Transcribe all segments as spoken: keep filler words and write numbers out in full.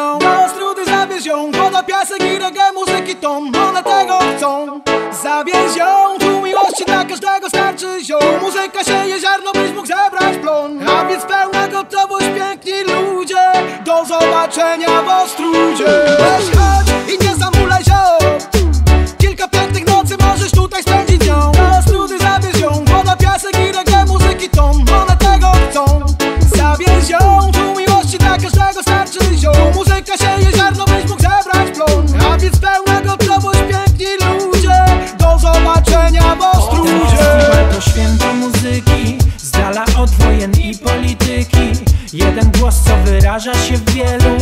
nią, na Ostródy zawieź ją. Woda, piasek i reggae, muzyki ton, one tego chcą. Zawieź ją, tu miłości dla każdego starczy ziół. Muzyka sieje ziarno, byś mógł zebrać plon. A więc pełna gotowość, piękni ludzie, do zobaczenia w Ostródzie. Weź chodź i nie zamulaj ziom, kilka pięknych nocy możesz tutaj spędzić nią. Na Ostródy zawieź ją, woda, piasek i reggae, muzyki ton, one tego chcą. Zawieź ją, tu miłości dla każdego starczy ziół. Muzyka sieje ziarno, byś mógł zebrać plon. A więc pełna gotowość, piękni ludzie, do zobaczenia w Ostródzie. To święto muzyki, z dala od wojen i polityki. Jeden głos, co wyraża się w wielu.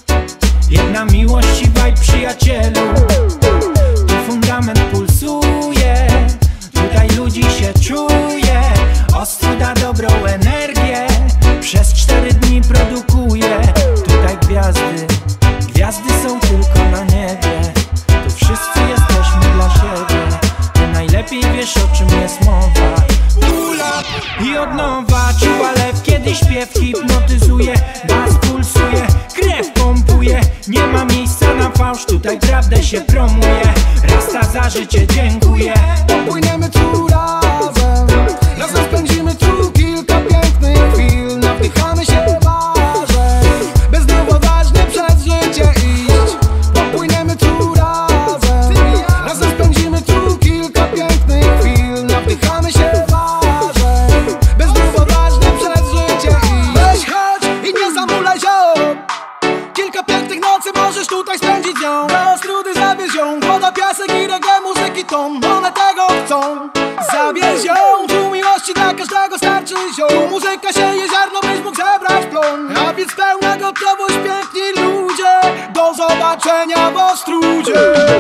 Jedna miłość i vibe, przyjacielu. Tu fundament pulsuje, tutaj ludzi się czuje. Ostróda dobrą energię przez cztery dni produkuje. Tutaj gwiazdy, gwiazdy są tylko na niebie. Tu wszyscy jesteśmy dla siebie. Ty najlepiej wiesz, o czym jest mowa. Ula i od nowa czuła lew, kiedy śpiew hipnotyzuje. Bas pulsuje, krew pompuje. Nie ma miejsca na fałsz, tutaj prawdę się promuje. Rasta za życie dziękuję. Popłyniemy tu razem, razem spędzimy tu kilka pięknych chwil. Nawdychamy się marzeń, bezdrowoważnie przez życie iść. Popłyniemy tu razem, razem spędzimy tu kilka pięknych chwil. Nawdychamy się marzeń, bezdrowoważnie przez życie iść. Weź chodź i nie zamulaj ziom, kilka pięknych nocy możesz tutaj spędzić nią. Na Ostródy zawieź ją, woda, piasek i reggae, muzyki ton, one tego chcą. Zawieź ją, tu miłości dla każdego starczy ziół. Muzyka sieje ziarno, byś mógł zebrać plon. A więc pełna gotowość, piękni ludzie, do zobaczenia w Ostródzie.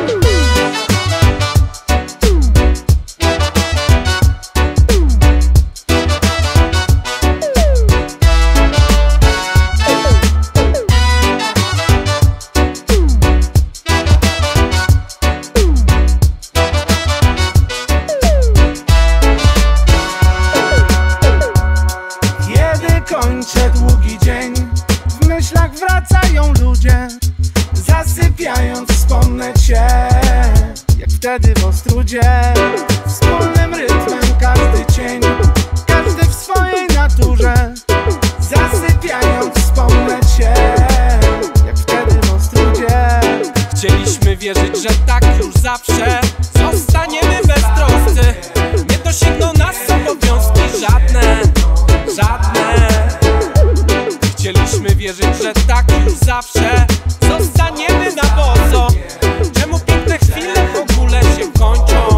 Kończę długi dzień, w myślach wracają ludzie. Zasypiając wspomnę cię, jak wtedy w Ostródzie. Wspólnym rytmem każdy cień, każdy w swojej naturze. Zasypiając wspomnę cię, jak wtedy w Ostródzie. Chcieliśmy wierzyć, że tak już zawsze zostaniemy beztroscy. Nie dosięgną nas obowiązki żadne, żadne. Chcieliśmy wierzyć, że tak już zawsze zostaniemy na boso. Czemu piękne chwile w ogóle się kończą?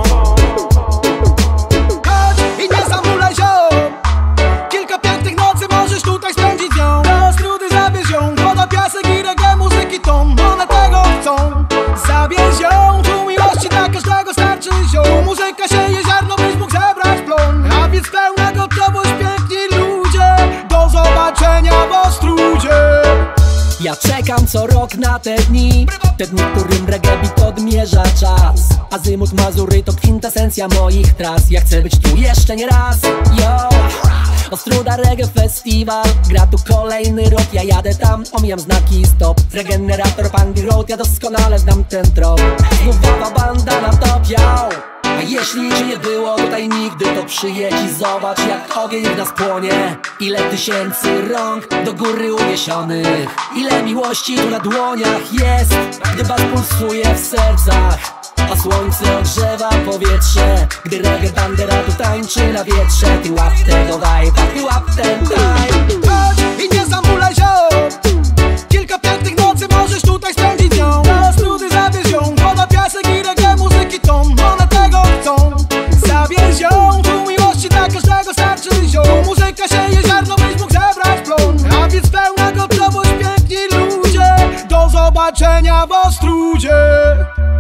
Chodź i nie zamulaj ziom, kilka pięknych nocy możesz tutaj spędzić nią. Na Ostródy zawieź ją, woda, piasek i reggae, muzyki ton, one tego chcą. Zawieź ją, tu miłości dla każdego starczy ziół. Muzyka sieje ziarno, byś mógł zebrać plon. A więc pełna gotowość, piękni ludzie, do zobaczenia w Ostródzie. Ja czekam co rok na te dni, te dni, którym reggae beat odmierza czas. Azymut Mazury to kwintesencja moich tras. Ja chcę być tu jeszcze nie raz. Yo! Ostróda Reggae Festival, gra tu kolejny rok. Ja jadę tam, omijam znaki stop. Regenerator, Pandy Road, ja doskonale znam ten trop. Znów nowa banda na top, yo! A jeśli cię nie było tutaj nigdy, to przyjedź i zobacz, jak ogień w nas płonie. Ile tysięcy rąk do góry uniesionych, ile miłości tu na dłoniach jest, gdy bas pulsuje w sercach, a słońce ogrzewa powietrze. Gdy reggae bandera tu tańczy na wietrze. Ty łap tego vibe, ty łap ten vibe. Chodź i nie zamulaj ziom, kilka pięknych nocy możesz tutaj spędzić nią. Na Ostródy zawieź ją, woda, piasek i reggae, muzyki ton, one tego chcą. Zawieź ją, tu miłości dla każdego starczy ziół. Muzyka sieje ziarno, byś mógł zebrać plon. A więc pełna gotowość, piękni ludzie, do zobaczenia w Ostródzie.